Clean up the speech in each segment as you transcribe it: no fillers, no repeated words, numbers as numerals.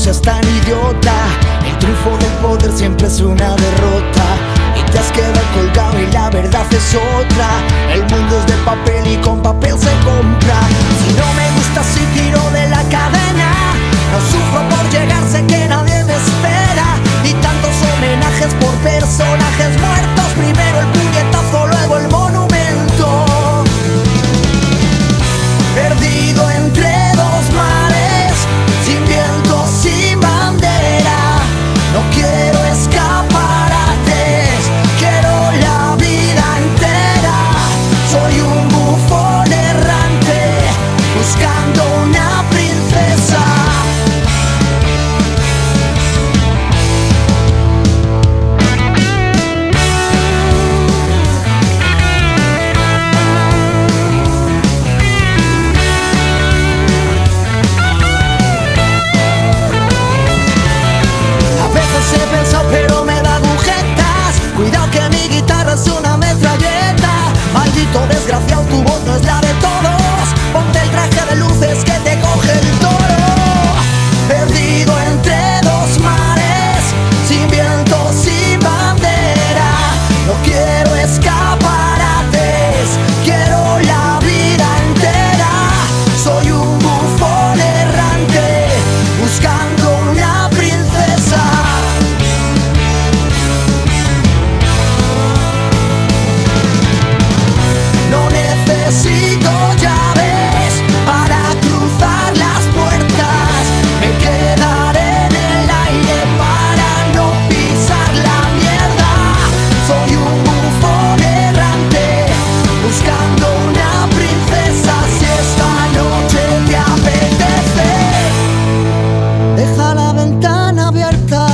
seas tan idiota. El triunfo del poder siempre es una derrota. Y te has quedado colgado y la verdad es otra. El mundo es de papel y con papel se compra. Si no me gusta si tiro de la cadena. No sufro por llegar, sé que nadie me espera. Y tantos homenajes por personajes muertos. Primero el puñetazo, luego el monumento. Perdido entre dos mares, sin viento, sin bandera. No quiero escaparates, quiero la vida entera. Soy un bufón errante, buscando una princesa. Pero me da agujetas. Cuidado que mi guitarra es una metralleta. Maldito desgraciado, tu voz no es la de todos. Ponte el traje de luces que te coge el toro. Perdido entre dos mares, sin viento, sin bandera. No quiero escaparates, quiero la vida entera. Soy un bufón errante, buscando una princesa. Necesito llaves para cruzar las puertas. Me quedaré en el aire para no pisar la mierda. Soy un bufón errante, buscando una princesa. Si esta noche te apetece, deja la ventana abierta.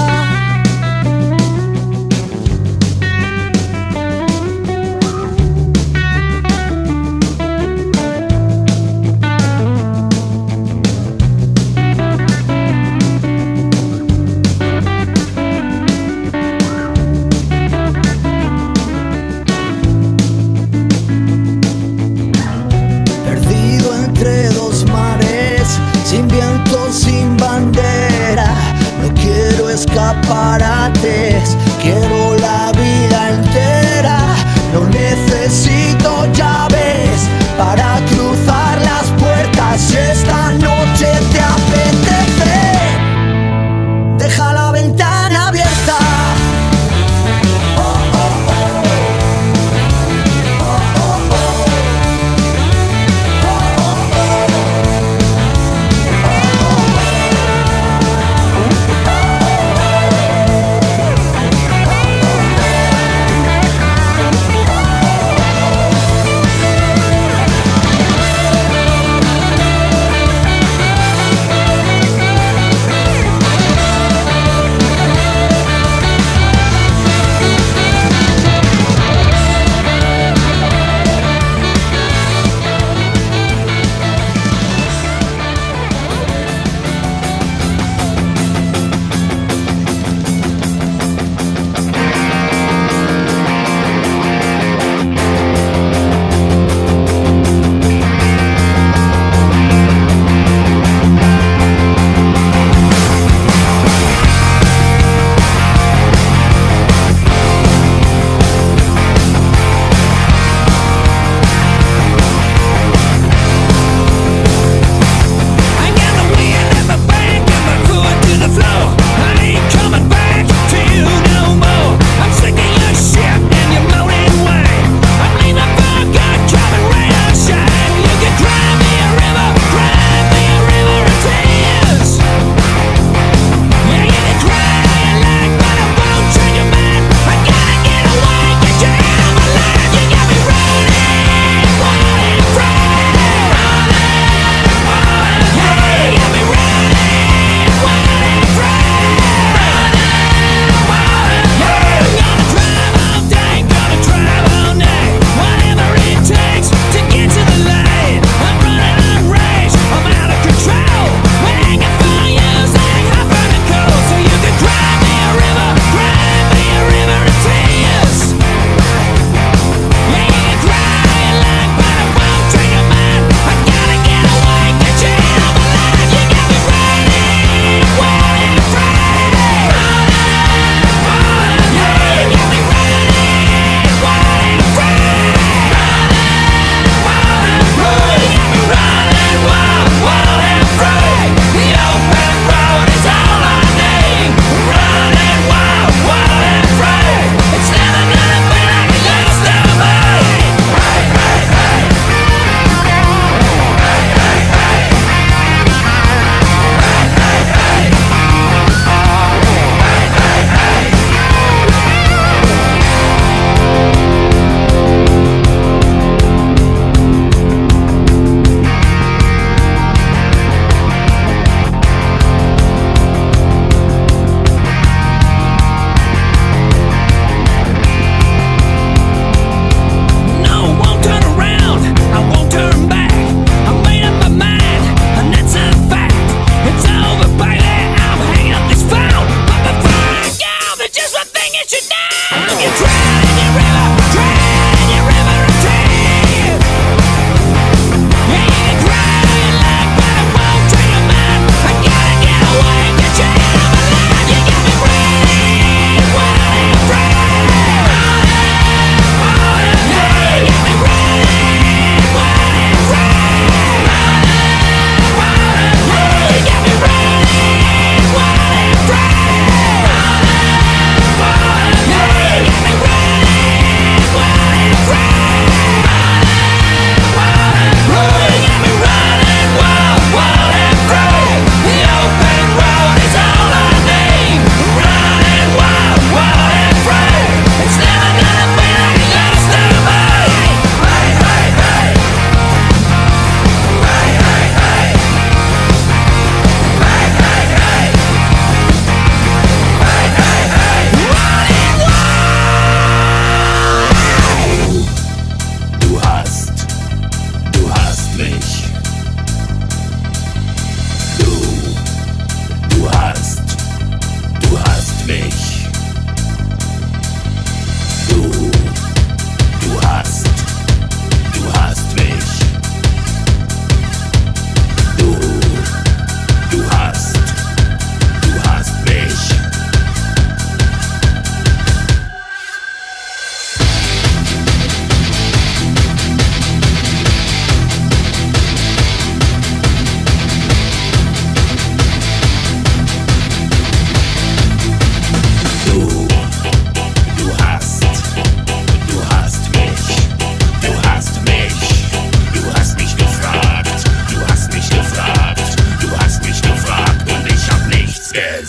Sin viento, sin bandera. No quiero escaparates, quiero la vida entera. No necesito llaves para cruzar las puertas. Si esta noche te apetece, deja la ventana abierta.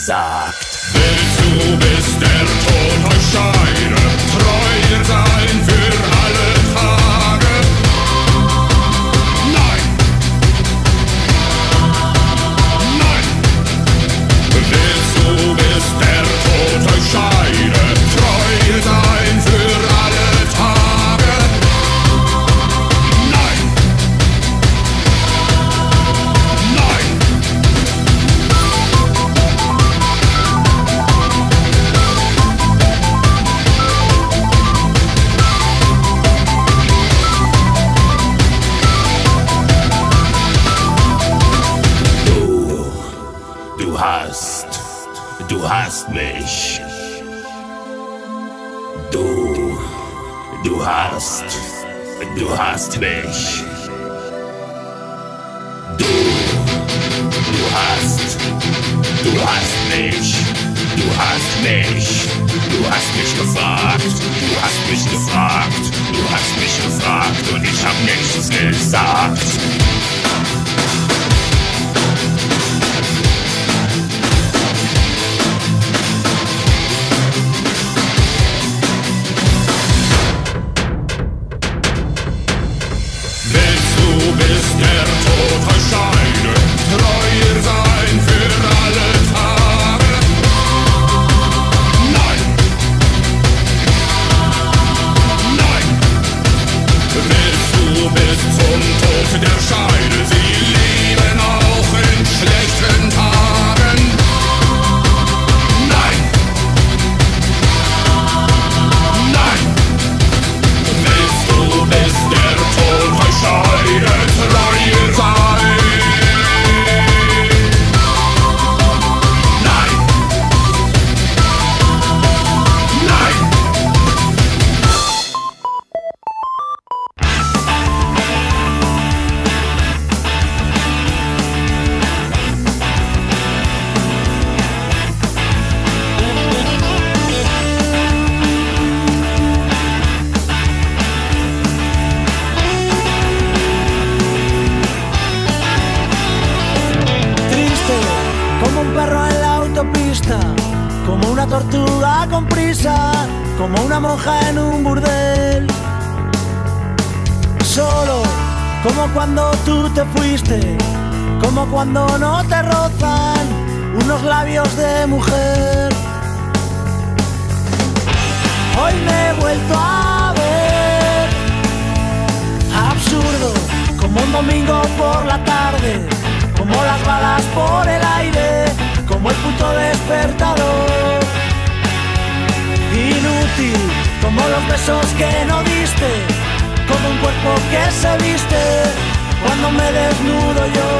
gesagt. Willst du bis der Tod euch scheide, treu sein für alle Tage? Nein! Nein! Willst du bis der Tod euch scheide, treu sein für alle Tage? Nein! Nein! Du hast mich. Du hast mich. Du hast mich. Du hast mich gefragt. Du hast mich gefragt und ich hab nichts gesagt. Bis der Tod euch scheide, treuer sein für alle Tage. Nein! Nein! Willst du bis zum Tod der Scheide sie lieben auch in schlechten Tagen? Nein! Nein! Willst du bis der Tod euch scheide, treu sein? Nein! Nein! Como un perro en la autopista, como una tortuga con prisa, como una monja en un burdel. Solo, como cuando tú te fuiste, como cuando no te rozan unos labios de mujer. Hoy me he vuelto a ver absurdo, como un domingo por la tarde, como las balas por el aire, como el puto despertador. Inútil, como los besos que no diste, como un cuerpo que se viste cuando me desnudo yo.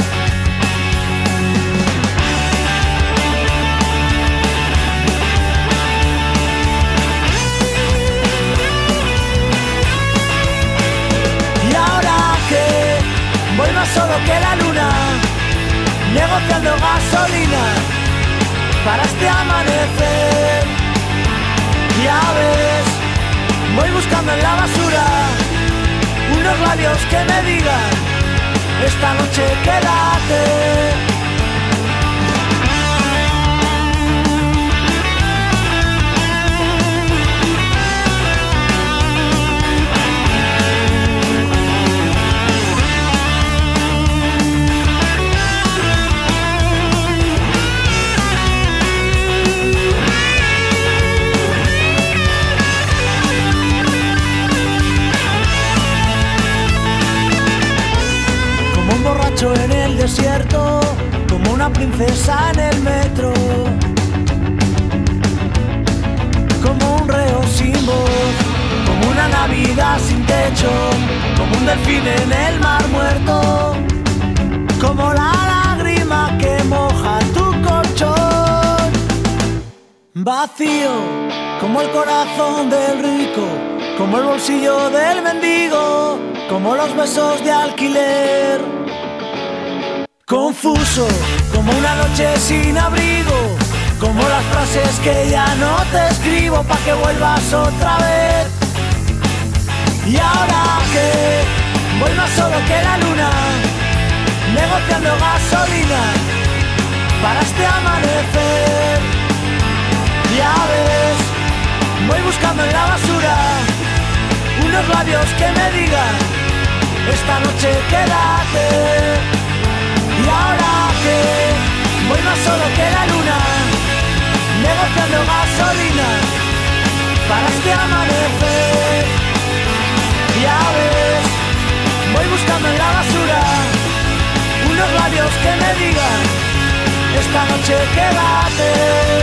Y ahora que voy más solo que la luna, negociando gasolina para este amanecer. Ya ves, voy buscando en la basura unos labios que me digan: esta noche quédate. En el desierto, como una princesa en el metro, como un reo sin voz, como una Navidad sin techo, como un delfín en el mar muerto, como la lágrima que moja tu colchón. Vacío, como el corazón del rico, como el bolsillo del mendigo, como los besos de alquiler. Confuso, como una noche sin abrigo, como las frases que ya no te escribo pa' que vuelvas otra vez. Y ahora que voy más solo que la luna, negociando gasolina para este amanecer. Ya ves, voy buscando en la basura unos labios que me digan: esta noche quédate. Y ahora que voy más solo que la luna, negociando gasolina para este amanecer. Ya ves, voy buscando en la basura unos labios que me digan: esta noche quédate.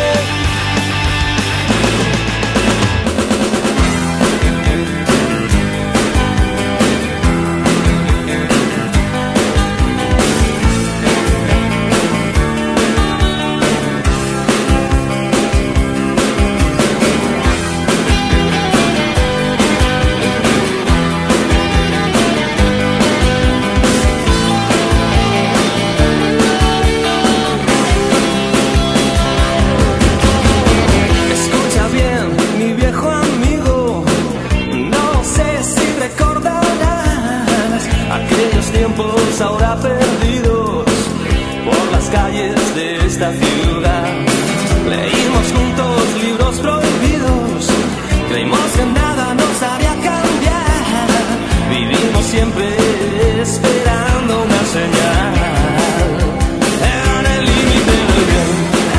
Ahora perdidos por las calles de esta ciudad. Leímos juntos libros prohibidos, creímos que nada nos haría cambiar. Vivimos siempre esperando una señal. En el límite del bien,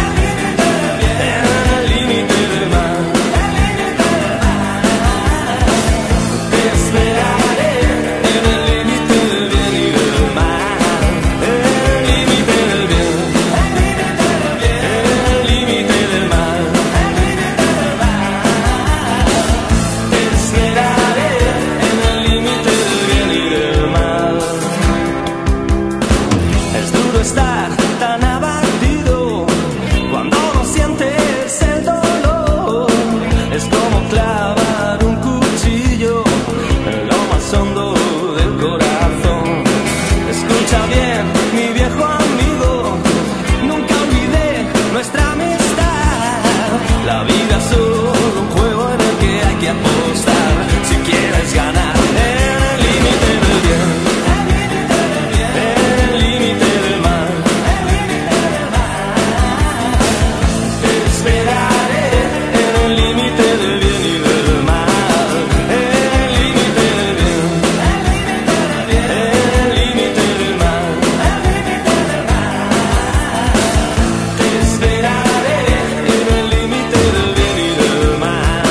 en el límite del mal, te esperaré en el límite del bien y del mal. El límite del bien, el límite del mal, te esperaré en el límite del bien y del mal. Es duro estar tan abatido cuando no sientes el dolor. Es como clavar un cuchillo en lo más hondo del corazón. Escucha bien, mi viejo amigo, nunca olvidé nuestra amistad. La vida es solo un juego en el que hay que apostar si quieres ganar. En el límite del bien, en el límite del mal, te esperaré en el límite del bien y del mal. En el límite del bien, en el límite del mal, te esperaré en el límite del bien y del mal.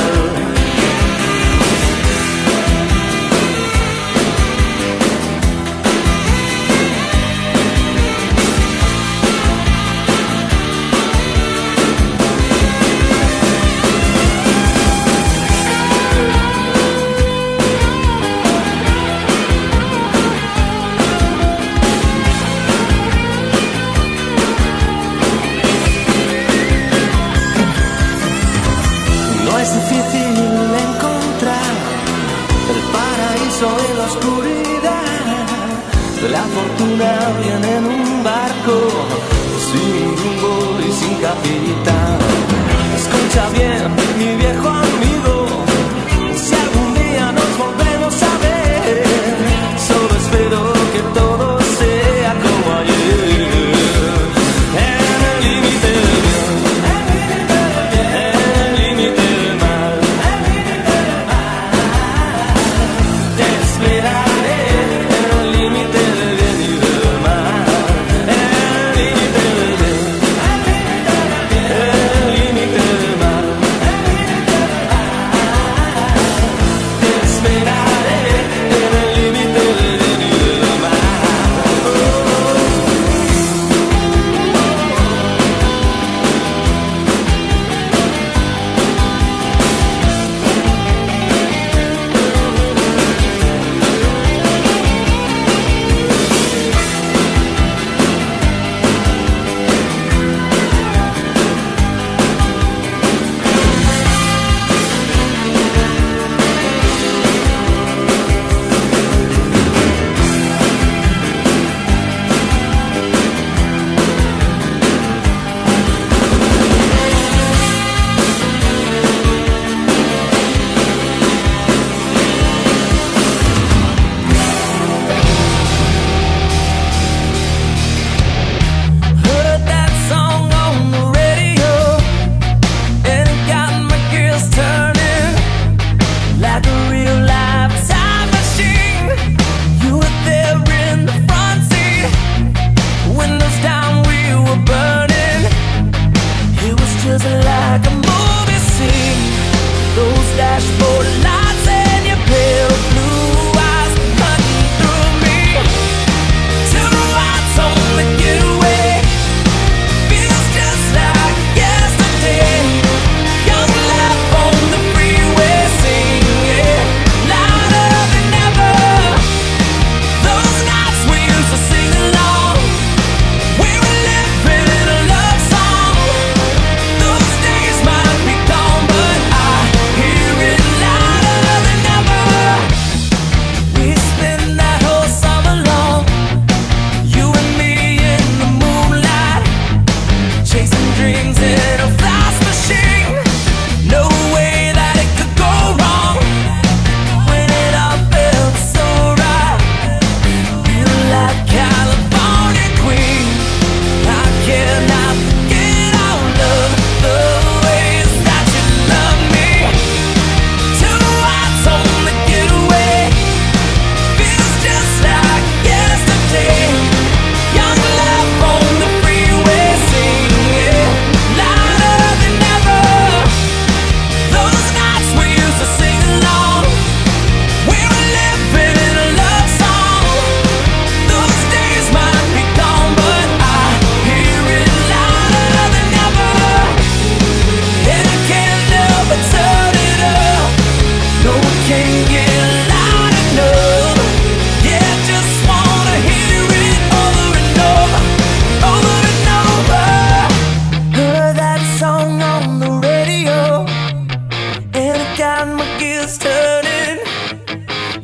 No es difícil encontrar el paraíso en la oscuridad. La fortuna viene en un barco sin rumbo y sin capitán. Escucha bien, mi viejo amigo, si algún día nos volvemos a ver, solo espero que todo sea como ayer. En el límite del bien, en el límite del mal, te esperaré en el límite del bien y del mal. En el límite del bien, en el límite del mal,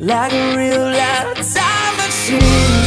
like a real life time machine.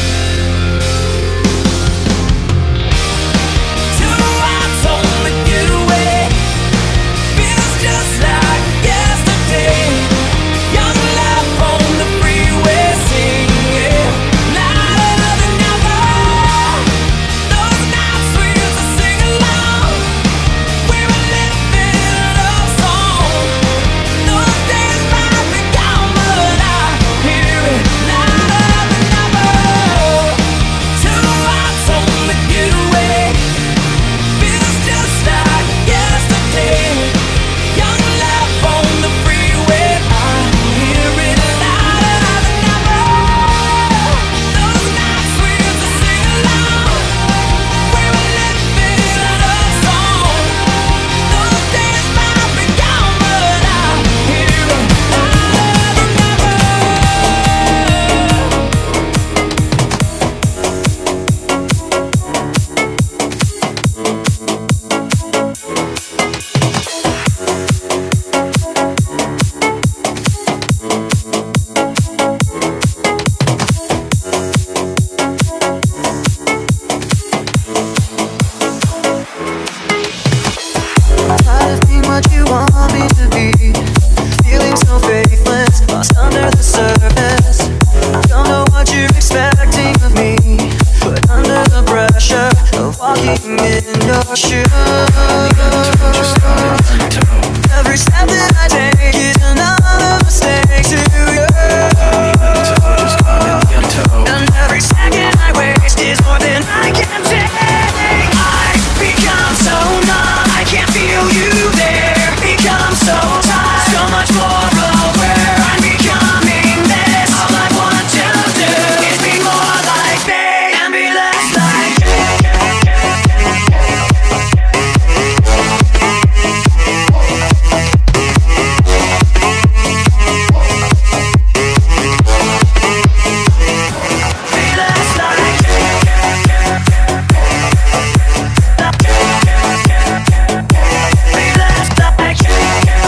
Two hours on the getaway, feels just like yesterday. Young love on the freeway, singing louder than ever. Those nights we used to sing along, we were living a love song. Those days might be gone, but I hear it louder than ever. Two hours on the getaway, feels just like yesterday. Young love on the freeway, I hear it louder than ever. Those nights we used to sing along, we were living a love song. Those days might be gone, but I hear it louder than ever. Tired of being what you want me to be, feeling so faithless, lost under the surface. Don't know what you're expecting of me, but under the pressure of walking in your shoes, every step that I take is another mistake to you. And every second I waste is more than I can take. I've become so numb, I can't feel you there. Become so tired, so much more aware. I'm becoming this. All I want to do is be more like me and be less like you. Be less like you. Be less like you.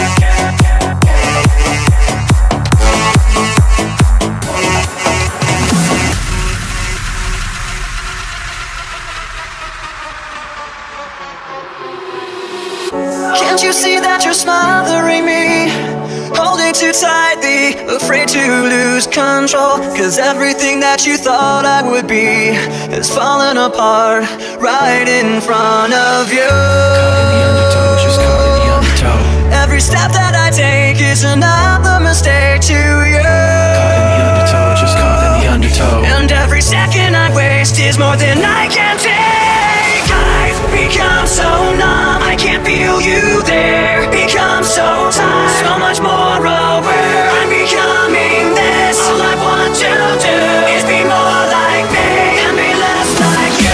Can't you see that you're smothering me? Holding too tightly, afraid to lose control. Cause everything that you thought I would be has fallen apart right in front of you. Every step that I take is another mistake to you. And every second I waste is more than I can take. I've become so numb, I can't feel you there. Become so tired, so much more aware. I'm becoming this. All I want to do is be more like me and be less like you.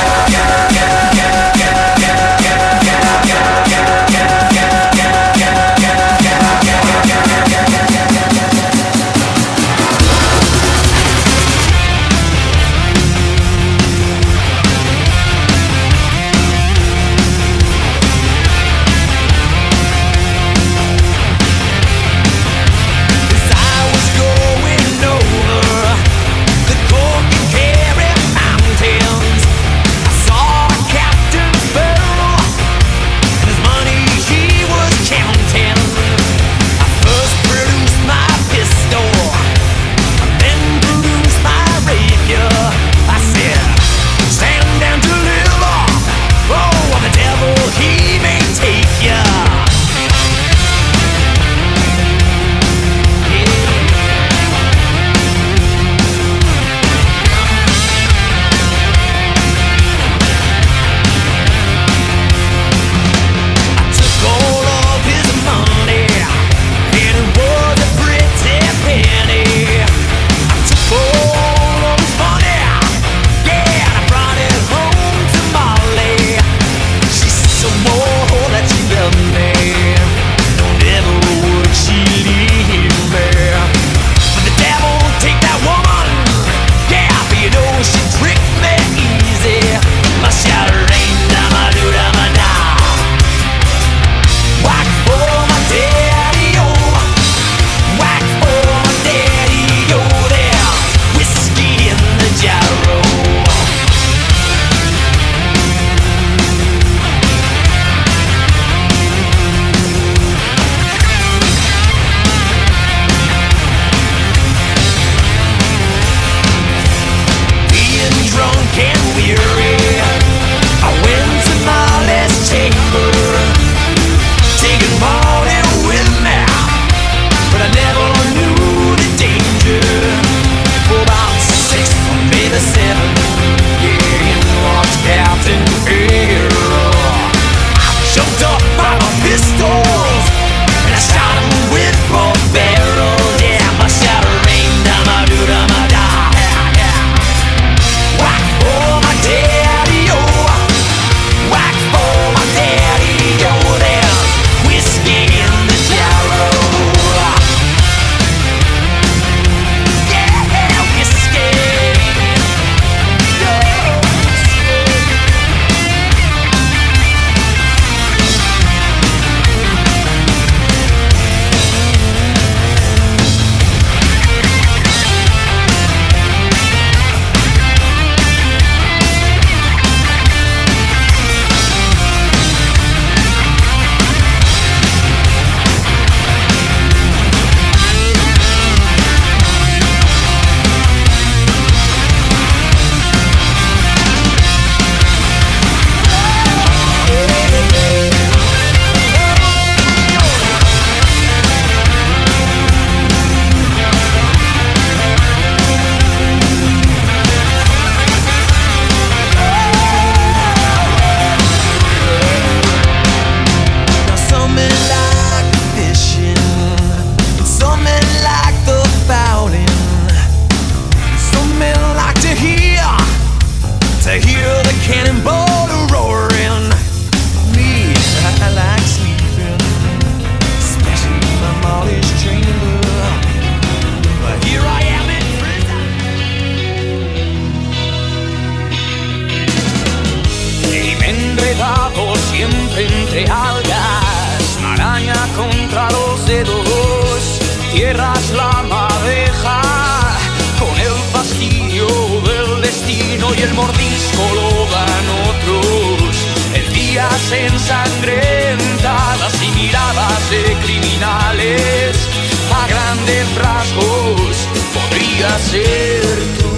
entierras la madeja con el fastidio del destino y el mordisco lo dan otros. El día se ensangrenta, las y miradas de criminales. A grandes rasgos podría ser tú.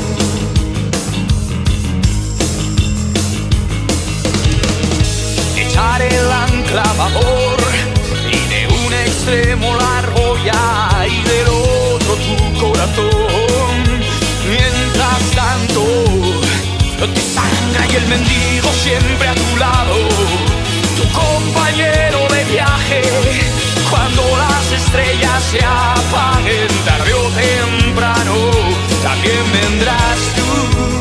Echar el ancla a vapor y de un extremo la argolla y del otro tu corazón. Mientras tanto te sangra y el mendigo siempre a tu lado, tu compañero de viaje. Cuando las estrellas se apaguen tarde o temprano, también vendrás tú.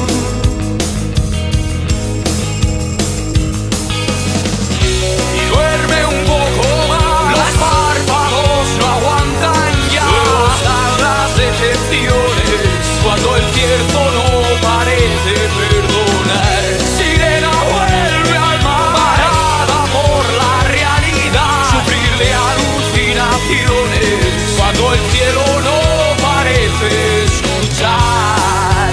Y duerme un poco más, los párpados no aguantan ya. Están las decepciones cuando el tiempo no parece perdonar. Sirena vuelve al mar, parada por la realidad. Sufrir de alucinaciones cuando el cielo no parece escuchar.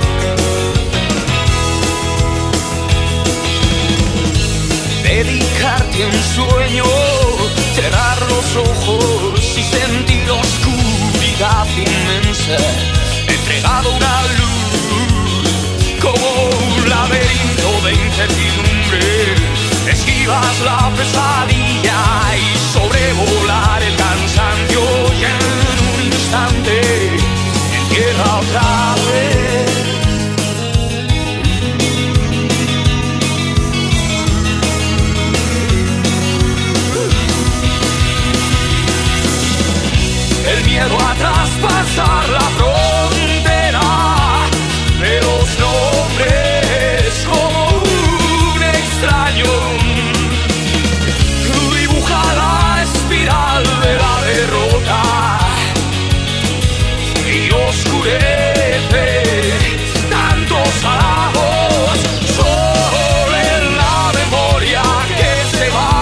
Dedicarte a un sueño, cerrar los ojos y sentir oscuridad inmensa, entregado a una luz como un laberinto de incertidumbre. Esquivas la pesadilla y sobrevolar el cansancio y en un instante entierra otra vez. El miedo a traspasar la frontera de los nombres como un extraño. Dibuja la espiral de la derrota y oscurece tantos halagos sobre la memoria que se va.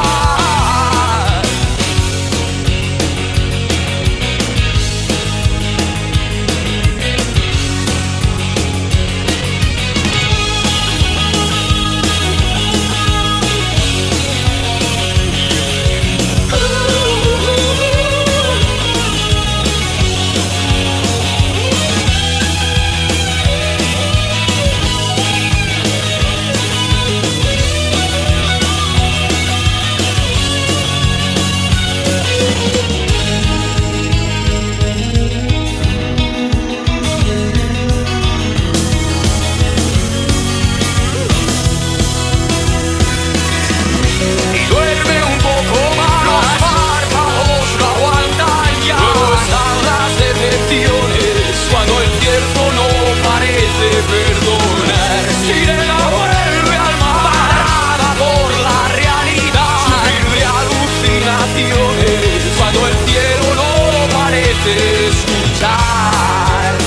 Cuando el tiempo no parece perdonar, Sirena vuelve al mar, parada por la realidad. Sufrir de alucinaciones cuando el cielo no parece escuchar.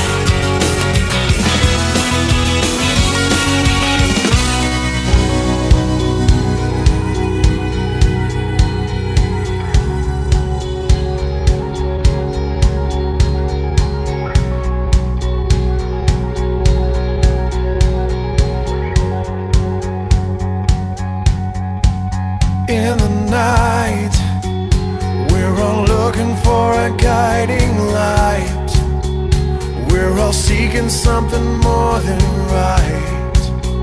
In the night, we're all looking for a guiding light. We're all seeking something more than right.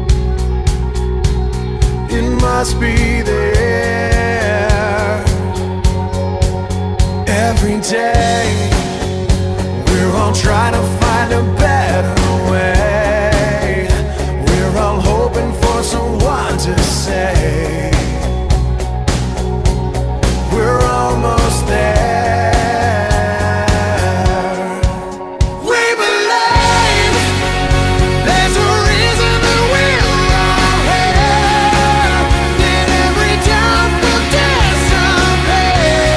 It must be there. Every day, we're all trying to find a better way. We're all hoping for someone to say we're almost there. We believe there's a reason that we're all here. That every doubt will disappear.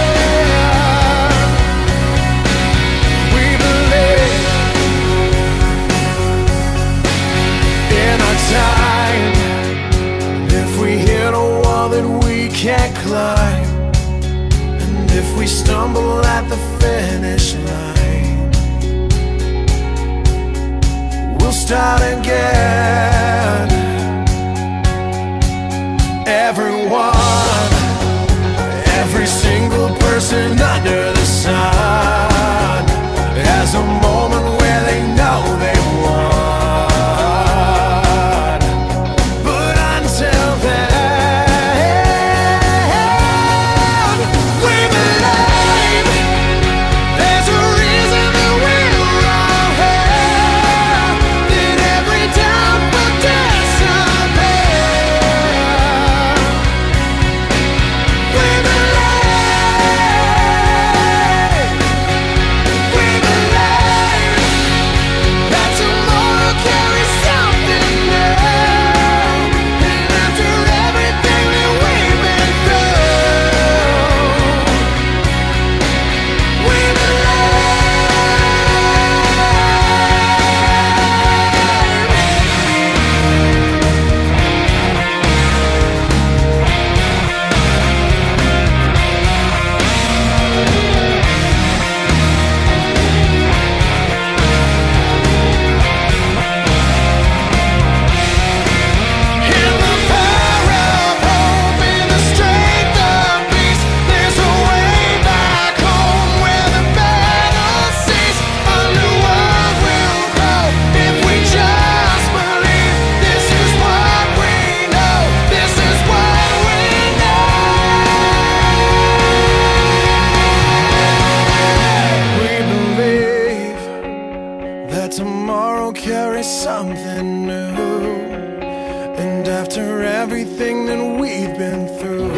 We believe in our time. If we hit a wall that we can't climb, if we stumble at the finish line, start again. Everyone, every single person under the sun has a moment where they know they won. But until then, we believe there's a reason that we're all here, that every doubt will disappear. We believe that tomorrow carries something new, and after everything that we've been through, we in the power of hope, in the strength of peace, there's a way back home where the battle cease. A new world will grow if we just believe. This is what we know. This is what we know. We believe that tomorrow carries something new, and after everything that we've been through,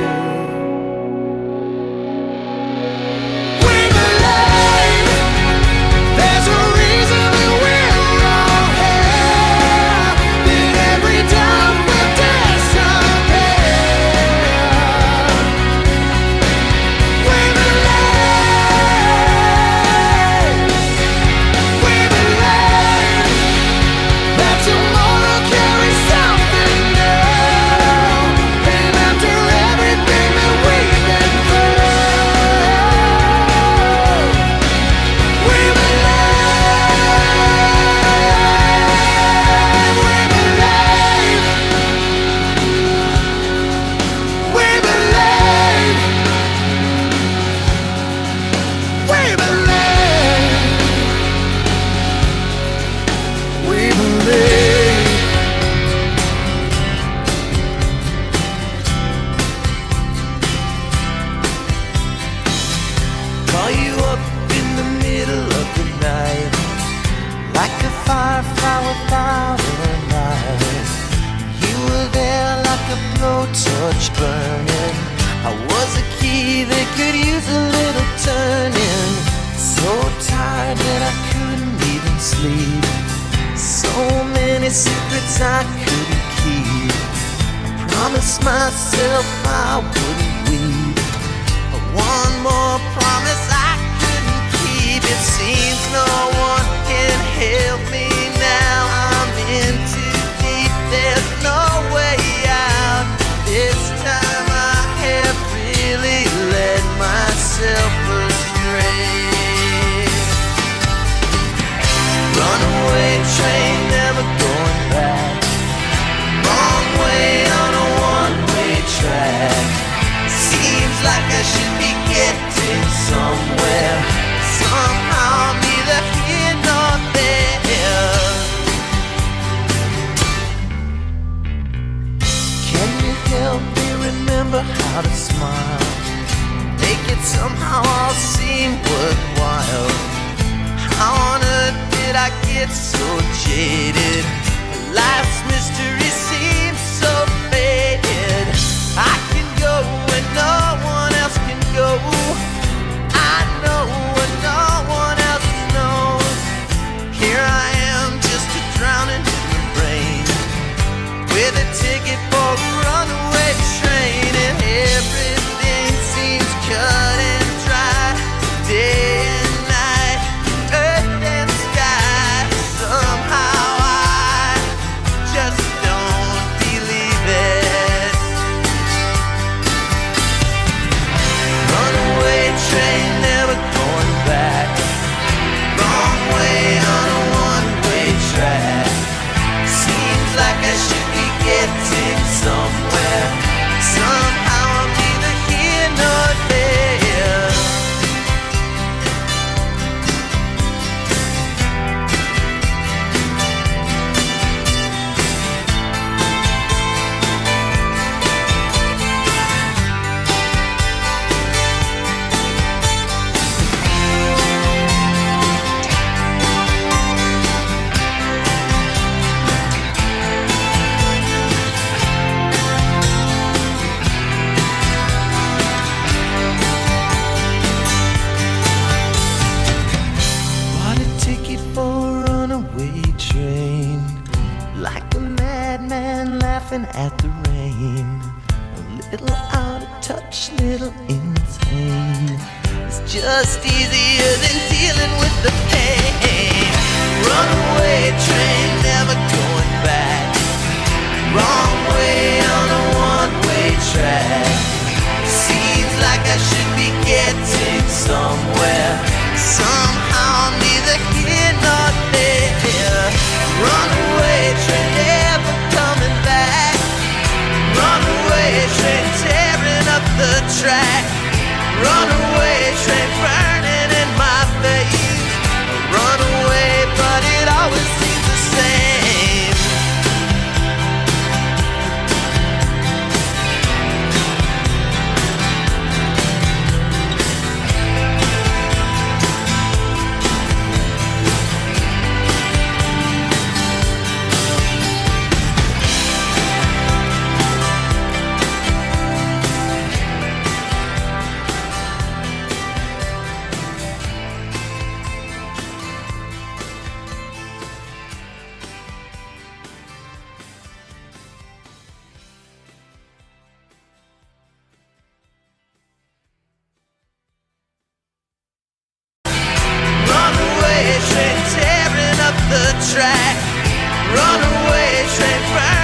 we believe there's a reason that we're all here, that every doubt will disappear. We believe that tomorrow carries something new, and after everything that we've been through, we believe. Call you up in the middle of the night, like a firefly without a light. You were there like a blowtorch burning. I was a key that could use a little turning. So tired that I couldn't even sleep. So many secrets I couldn't keep. I promised myself I wouldn't weep. But one more promise I couldn't keep. It seems no one can help me now. I'm in too deep, there's no way out. This time I have really led myself astray. Runaway train, never going back. Wrong way on a one-way track. Seems like I should be getting somewhere. Somehow I'm neither here nor there. Can you help me remember how to smile? Make it somehow all seem worthwhile. How on earth did I get so jaded? Life's mystery seems so faded. I can go when no one else can go. I know when no one else knows. Here I am, just a drowning in the rain, with a ticket for a runaway train, and everything seems cut and dry. Day and night, earth and sky. Somehow I just don't laughing at the rain. A little out of touch, little insane. It's just easier than dealing with the pain. Runaway train, never going back. Wrong way on a one-way track. Seems like I should be getting somewhere. Somehow I'm neither here nor there. Runaway train, never coming back. Runaway train, tearing up the track. Runaway train, burning in my face. Runaway, but it always seems the same. Runaway train, tearing up the track. Runaway train, burning